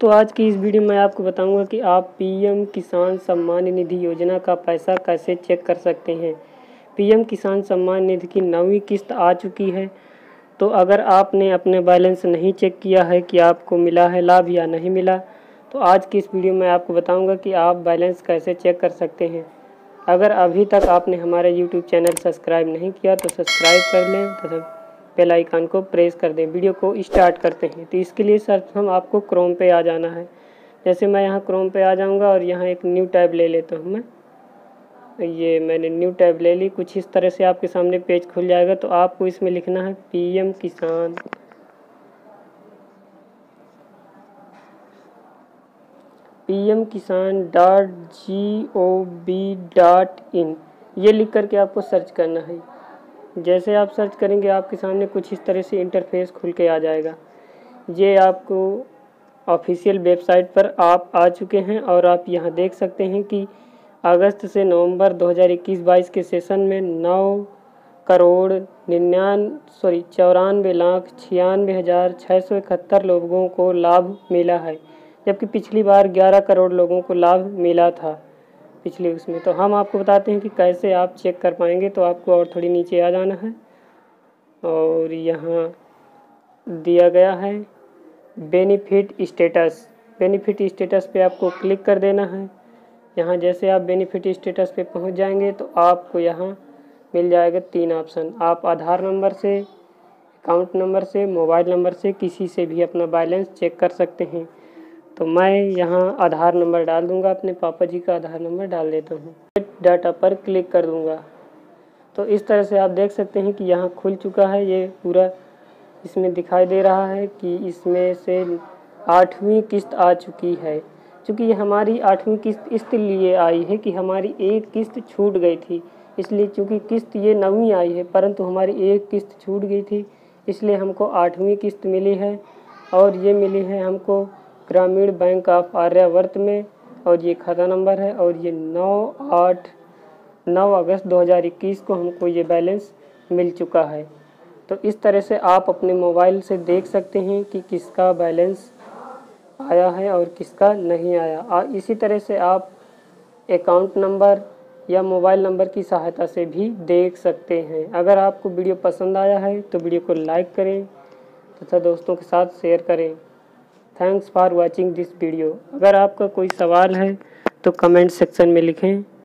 तो आज की इस वीडियो में आपको बताऊंगा कि आप पीएम किसान सम्मान निधि योजना का पैसा कैसे चेक कर सकते हैं। पीएम किसान सम्मान निधि की 9वीं किस्त आ चुकी है। तो अगर आपने अपने बैलेंस नहीं चेक किया है कि आपको मिला है लाभ या नहीं मिला, तो आज की इस वीडियो में आपको बताऊंगा कि आप बैलेंस कैसे चेक कर सकते हैं। अगर अभी तक आपने हमारे यूट्यूब चैनल सब्सक्राइब नहीं किया तो सब्सक्राइब कर लें तथा बेल आइकन को प्रेस कर दें। वीडियो को स्टार्ट करते हैं। तो इसके लिए सर्वप्रथम आपको क्रोम पे आ जाना है। जैसे मैं यहाँ क्रोम पे आ जाऊँगा और यहाँ एक न्यू टैब ले लेता हूँ। ये मैंने न्यू टैब ले ली। कुछ इस तरह से आपके सामने पेज खुल जाएगा। तो आपको इसमें लिखना है पीएम kisan.gov.in ये लिख करके आपको सर्च करना है। जैसे आप सर्च करेंगे आपके सामने कुछ इस तरह से इंटरफेस खुल के आ जाएगा। ये आपको ऑफिशियल वेबसाइट पर आप आ चुके हैं और आप यहाँ देख सकते हैं कि अगस्त से नवंबर 2021-22 के सेशन में 94,96,671 लोगों को लाभ मिला है, जबकि पिछली बार 11 करोड़ लोगों को लाभ मिला था पिछले उसमें। तो हम आपको बताते हैं कि कैसे आप चेक कर पाएंगे। तो आपको और थोड़ी नीचे आ जाना है और यहाँ दिया गया है बेनिफिट स्टेटस। बेनिफिट स्टेटस पे आपको क्लिक कर देना है। यहाँ जैसे आप बेनिफिट स्टेटस पे पहुँच जाएंगे तो आपको यहाँ मिल जाएगा 3 ऑप्शन। आप आधार नंबर से, अकाउंट नंबर से, मोबाइल नंबर से किसी से भी अपना बैलेंस चेक कर सकते हैं। तो मैं यहाँ आधार नंबर डाल दूँगा, अपने पापा जी का आधार नंबर डाल देता हूँ। डाटा पर क्लिक कर दूँगा। तो इस तरह से आप देख सकते हैं कि यहाँ खुल चुका है। ये पूरा इसमें दिखाई दे रहा है कि इसमें से 8वीं किस्त आ चुकी है। चूँकि ये हमारी 8वीं किस्त इसलिए आई है कि हमारी एक किस्त छूट गई थी, इसलिए चूँकि किस्त ये 9वीं आई है परंतु हमारी एक किस्त छूट गई थी, इसलिए हमको 8वीं किस्त मिली है। और ये मिली है हमको ग्रामीण बैंक ऑफ आर्यावर्त में, और ये खाता नंबर है। और ये 9 अगस्त 2021 को हमको ये बैलेंस मिल चुका है। तो इस तरह से आप अपने मोबाइल से देख सकते हैं कि किसका बैलेंस आया है और किसका नहीं आया। इसी तरह से आप अकाउंट नंबर या मोबाइल नंबर की सहायता से भी देख सकते हैं। अगर आपको वीडियो पसंद आया है तो वीडियो को लाइक करें तथा दोस्तों के साथ शेयर करें। Thanks for watching this video. अगर आपका कोई सवाल है तो कमेंट सेक्शन में लिखें।